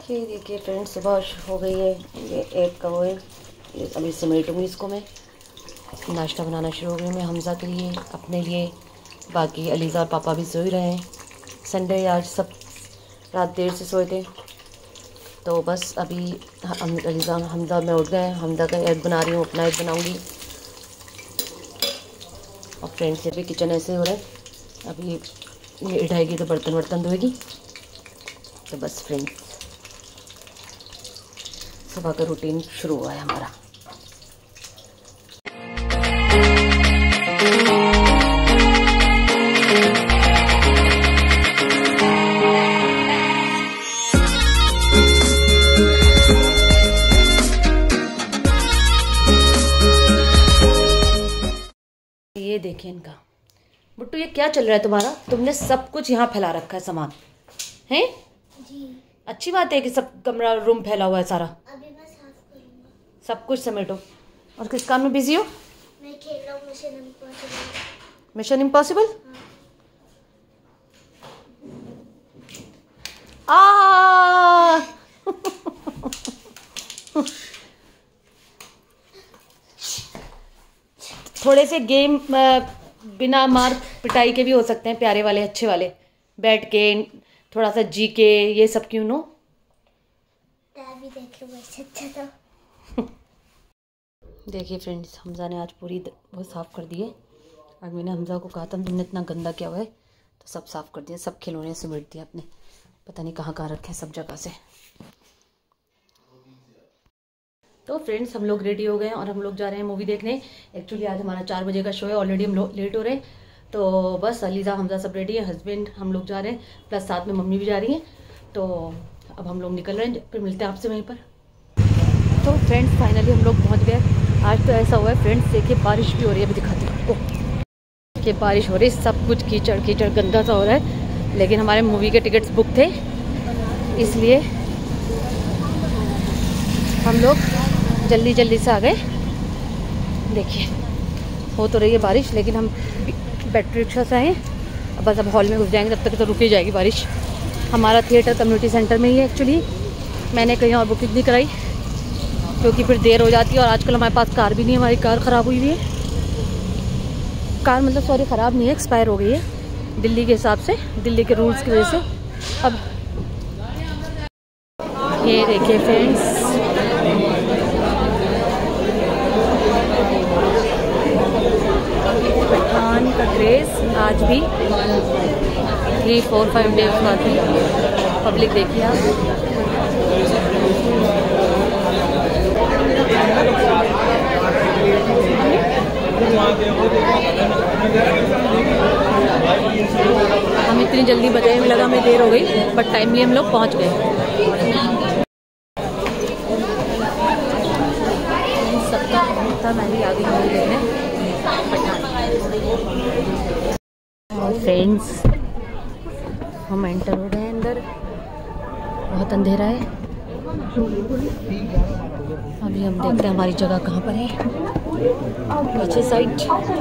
ये देखिए फ्रेंड्स, सुबह हो गई है। ये एग का वो है, ये अभी समेटूँगी इसको मैं। नाश्ता बनाना शुरू हो गई मैं हमज़ा के लिए, अपने लिए। बाकी अलीज़ा और पापा भी सो ही रहे हैं। संडे आज सब रात देर से सोए थे, तो बस अभी अलीज़ा हमज़ा में उठ गए। हमज़ा का एग बना रही हूँ, अपना एग बनाऊँगी। और फ्रेंड्स ये भी किचन ऐसे हो रहा है। अभी ये उठाएगी तो बर्तन वर्तन धोएगी। तो बस फ्रेंड्स, सुबह का रूटीन शुरू हुआ है हमारा। ये देखिए इनका। बुट्टू ये क्या चल रहा है तुम्हारा? तुमने सब कुछ यहाँ फैला रखा है सामान, हैं? जी। अच्छी बात है कि सब कमरा रूम फैला हुआ है सारा। अभी मैं साफ करूंगा। सब कुछ समेटो। और किस काम में बिजी हो? मैं खेल रहा हूँ मिशन इम्पॉसिबल। Mission impossible? हाँ। थोड़े से गेम बिना मार पिटाई के भी हो सकते हैं, प्यारे वाले अच्छे वाले। बैठ के थोड़ा सा जी के ये सब क्यों नो। भी देख लो वैसे अच्छा था। देखिए फ्रेंड्स, हमज़ा ने आज पूरी वो साफ़ कर दी है। आज मैंने हमज़ा को कहा था तुमने इतना गंदा किया हुआ है, तो सब साफ़ कर दिया। सब खिलौने समेट दिया अपने, पता नहीं कहाँ कहाँ रखे हैं सब जगह से। तो फ्रेंड्स हम लोग रेडी हो गए और हम लोग जा रहे हैं मूवी देखने। एक्चुअली आज हमारा 4 बजे का शो है, ऑलरेडी हम लोग लेट हो रहे हैं। तो बस अलीज़ा हमज़ा सब रेडी है, हस्बैंड हम लोग जा रहे हैं, प्लस साथ में मम्मी भी जा रही हैं। तो अब हम लोग निकल रहे हैं, फिर मिलते हैं आपसे वहीं पर। तो फ्रेंड्स फाइनली हम लोग पहुँच गए। आज तो ऐसा हुआ है फ्रेंड्स, देखिए बारिश भी हो रही है। अभी दिखाती हूँ आपको कि बारिश हो रही है, सब कुछ कीचड़ कीचड़ गंदा सा हो रहा है। लेकिन हमारे मूवी के टिकट्स बुक थे, इसलिए हम लोग जल्दी जल्दी से आ गए। देखिए हो तो रही है बारिश, लेकिन हम बैटरी रिक्शा से आए। अब बस अब हॉल में घुस जाएंगे, तब तक तो रुक ही जाएगी बारिश। हमारा थिएटर कम्युनिटी सेंटर में ही है एक्चुअली। मैंने कहीं और बुकिंग नहीं कराई क्योंकि फिर देर हो जाती है। और आजकल हमारे पास कार भी नहीं है, हमारी कार ख़राब हुई हुई है। कार मतलब सॉरी ख़राब नहीं है, एक्सपायर हो गई है दिल्ली के हिसाब से, दिल्ली के रूल्स की वजह से। अब ये देखिए फ्रेंड्स, पठान का क्रेज़ आज भी 3-4-5 डेज बाद भी पब्लिक देखिए आप। हम इतनी जल्दी बजे, हमें लगा हमें देर हो गई, बट टाइमली हम लोग पहुंच गए। सबका था, मैं भी आ गई मूवी देखने पठान। और फ्रेंड्स हम एंटर हो गए अंदर, बहुत अंधेरा है। अभी हम देखते हैं हमारी जगह कहाँ पर है, पीछे साइड।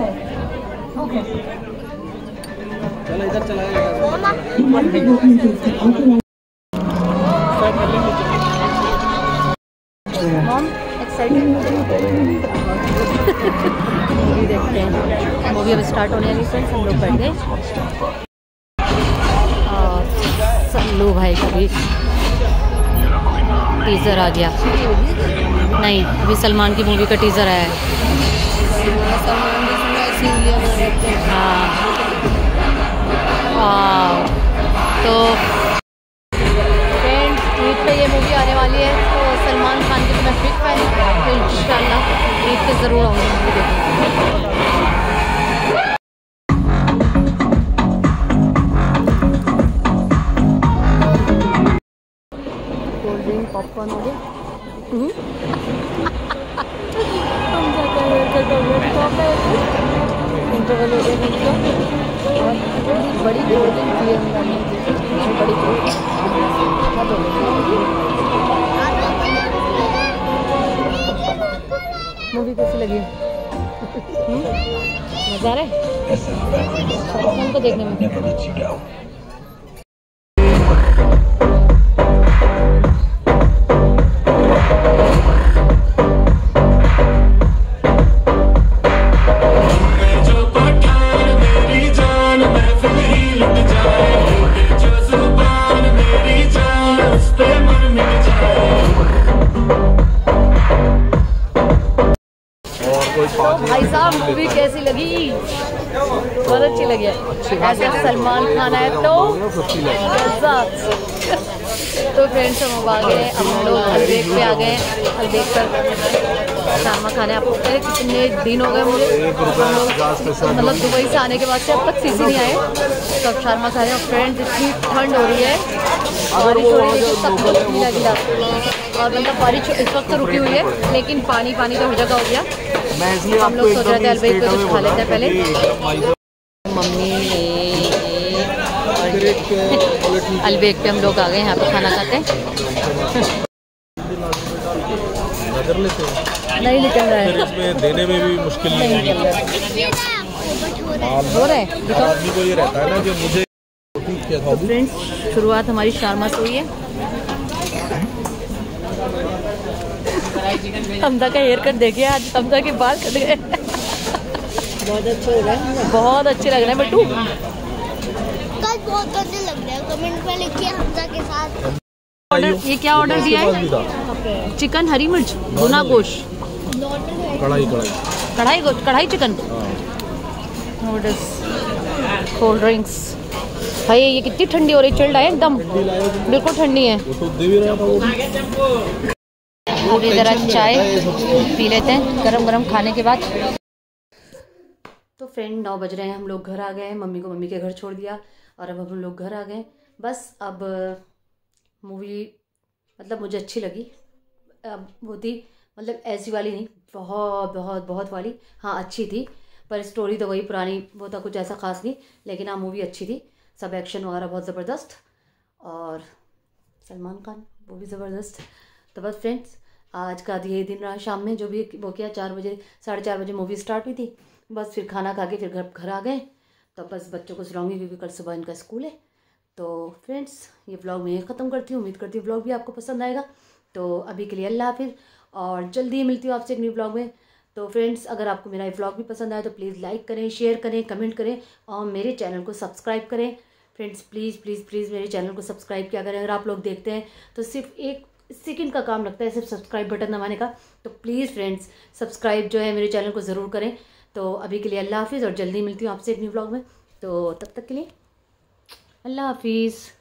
इधर मूवी देखते हैं। मूवी अब स्टार्ट होने वाली फ्रेंड्स, हम लोग बैठ गए। और सल्लू भाई का भी टीज़र आ गया। नहीं, अभी सलमान की मूवी का टीज़र आया है। हाँ, तो फ्रेंड्स ईद पे ये मूवी आने वाली है, तो सलमान खान की तो मैं बिग फैन हूँ। तो इंशाल्लाह ईद पे ज़रूर आऊँगी मूवी देखने। कोल्ड ड्रिंक पॉपकॉर्न हो गया। हम जाकर इंटरवल हो गया और बड़ी कोल्ड ड्रिंक थी अंदर में, बड़ी मूवी कैसी लगी? मज़ा आ रहा है उनको देखने में। लगी है। ऐसे सलमान खान है तो तो फ्रेंड्स हम अब आ गए, हम लोग अलबेग पे आ गए। अलबेग पर शारमा खाने। आपको कितने दिन हो गए मुझे मतलब दुबई से आने के बाद से अब तक सीसी नहीं आए, तो अब शारमा खा रहे हैं। फ्रेंड्स इतनी ठंड हो रही है, बारिश हो रही है सब गीला गीला, और मतलब बारिश इस वक्त तो रुकी हुई है लेकिन पानी पानी तो हर जगह हो गया। हम लोग सोच रहे थे अलबेग पे कुछ खा लेते हैं पहले। मम्मी अलबेग पे हम लोग आ गए, यहाँ पे खाना खाते हैं। नहीं निकल रहा है, इसमें देने में भी मुश्किल नहीं है। हो रहा है आदमी को ये रहता है ना कि मुझे क्या था। तो फ्रेंड्स शुरुआत हमारी शारमा से हुई है। हमदा का हेयर कट देखिए, आज हमदा के बाल कट गए। बहुत अच्छे हो रहे हैं, बहुत अच्छे लग रहे हैं बट्टू। कल बहुत गंदे लग रहे हैं, कमेंट में लिखिए हमदा के साथ। ऑर्डर ये क्या ऑर्डर दिया है? चिकन हरी मिर्च भुना गोश्त कढ़ाई चिकन नूडल्स कोल्ड ड्रिंक्स। भाई ये कितनी ठंडी हो रही, चिल्ड है एकदम, बिल्कुल ठंडी है। अभी जरा चाय पी लेते हैं गरम गरम खाने के बाद। तो फ्रेंड 9 बज रहे हैं, हम लोग घर आ गए। मम्मी को मम्मी के घर छोड़ दिया और अब हम लोग घर आ गए। बस अब मूवी मतलब मुझे अच्छी लगी। अब वो थी मतलब ऐसी वाली नहीं, बहुत बहुत बहुत वाली, हाँ अच्छी थी, पर स्टोरी तो वही पुरानी, वो था कुछ ऐसा खास नहीं, लेकिन हाँ मूवी अच्छी थी। सब एक्शन वगैरह बहुत ज़बरदस्त, और सलमान खान वो भी ज़बरदस्त। तो बस फ्रेंड्स आज का यही दिन रहा। शाम में जो भी वो किया 4 बजे 4:30 बजे मूवी स्टार्ट हुई थी। बस फिर खाना खा के फिर घर आ गए। तो बस बच्चों को सुलाऊंगी क्योंकि कल सुबह इनका स्कूल है। तो फ्रेंड्स ये व्लॉग मैं ख़त्म करती हूँ। उम्मीद करती हूँ व्लॉग भी आपको पसंद आएगा। तो अभी के लिए अल्लाह हाफिज़, और जल्दी ही मिलती हूँ आपसे एक न्यू व्लॉग में। तो फ्रेंड्स अगर आपको मेरा ये व्लॉग भी पसंद आए तो प्लीज़ लाइक करें, शेयर करें, कमेंट करें और मेरे चैनल को सब्सक्राइब करें। फ्रेंड्स प्लीज़ प्लीज़ प्लीज़ मेरे चैनल को सब्सक्राइब किया करें। अगर आप लोग देखते हैं तो सिर्फ 1 सेकंड का काम लगता है सिर्फ सब्सक्राइब बटन दबाने का। तो प्लीज़ फ्रेंड्स सब्सक्राइब जो है मेरे चैनल को ज़रूर करें। तो अभी के लिए अल्लाह हाफिज़, और जल्दी मिलती हूँ आपसे एक न्यू व्लॉग में। तो तब तक के लिए अल्लाह हाफिज़।